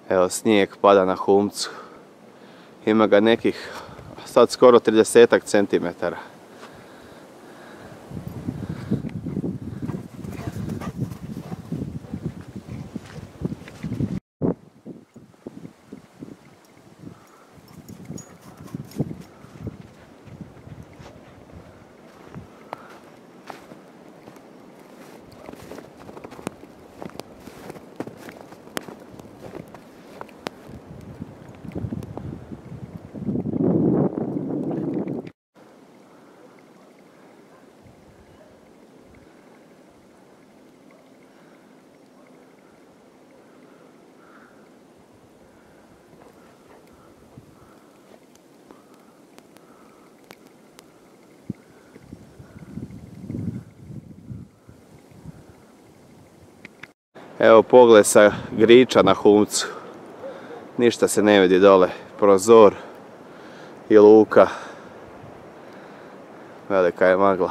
Evo, snijeg pada na Humcu. Ima ga nekih sad skoro 30 centimetara. Evo pogled sa Griča na Humcu. Ništa se ne vidi dole. Prozor i luka. Velika je magla.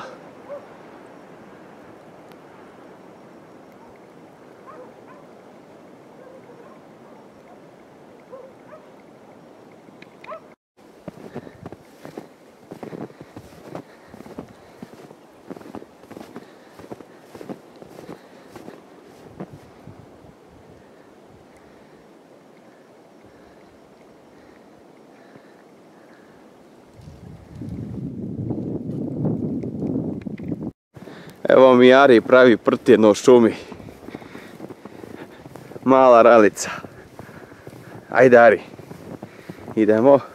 Evo mi Ari pravi prtljeno u šumi. Mala ralica. Ajde Ari, idemo.